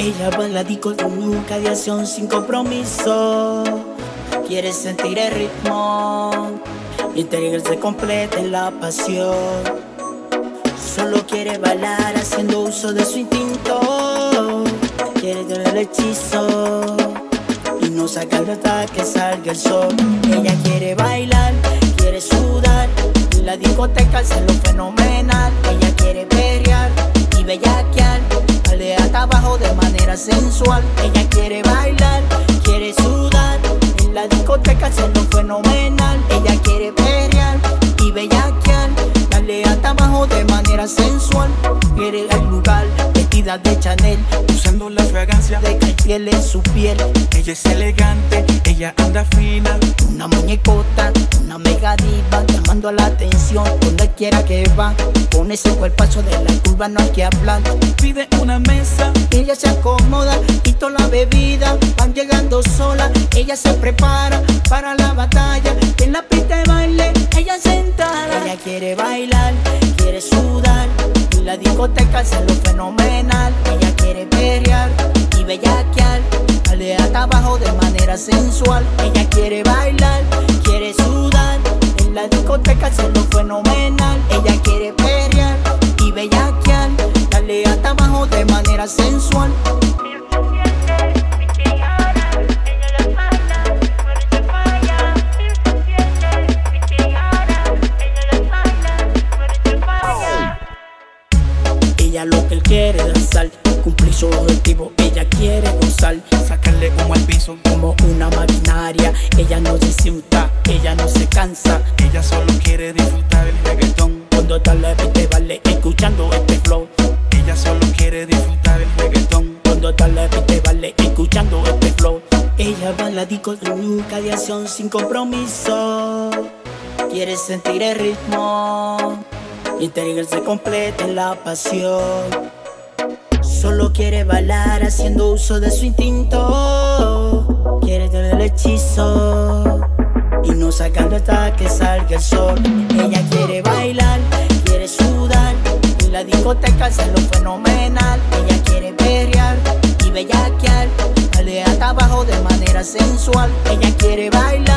Ella va en la disco de nunca de acción sin compromiso. Quiere sentir el ritmo y entregarse completa en la pasión. Solo quiere bailar haciendo uso de su instinto. Quiere tener el hechizo y no sacarlo hasta que salga el sol. Ella quiere bailar, quiere sudar, en la discoteca hace lo fenomenal. Ella quiere perrear y bellaquear, dale hasta abajo de manera sensual. Ella quiere bailar, quiere sudar, en la discoteca hace lo fenomenal. Ella quiere perrear y bellaquear, dale hasta abajo de manera sensual. Quiere el lugar vestida de Chanel, usando la fragancia de Cartier en su piel. Ella es elegante, ella anda fina, una muñecota, una mega diva, llamando a la atención donde quiera que va. Con ese cuerpazo de la curva no hay que hablar. Pide una mesa, ella se acomoda y toda la bebida van llegando sola. Ella se prepara para la batalla, en la pista de baile ella sentada. Ella quiere bailar, quiere sudar, en la discoteca hace lo fenomenal. Ella quiere perrear y bellaquear, dale hasta abajo de manera sensual. Ella quiere bailar, quiere sudar, en la discoteca hace lo fenomenal. Ella quiere perrear y bellaquear, dale hasta abajo de manera sensual. Ella lo que él quiere danzar, cumplir su objetivo, ella quiere gozar. sacarle humo al piso Como una maquinaria, ella no disfruta, ella no se cansa. Ella solo quiere disfrutar el reggaetón. Cuando tal te vale escuchando este flow. Ella solo quiere disfrutar el reggaetón. Cuando tal te vale escuchando este flow. Ella va en la disco de nunca de acción sin compromiso. Quiere sentir el ritmo y entregarse completa en la pasión. Solo quiere bailar haciendo uso de su instinto. Quiere tener el hechizo y no sacarlo hasta que salga el sol. Ella quiere bailar, quiere sudar, en la discoteca hace lo fenomenal. Ella quiere perrear y bellaquear, dale hasta abajo de manera sensual. Ella quiere bailar,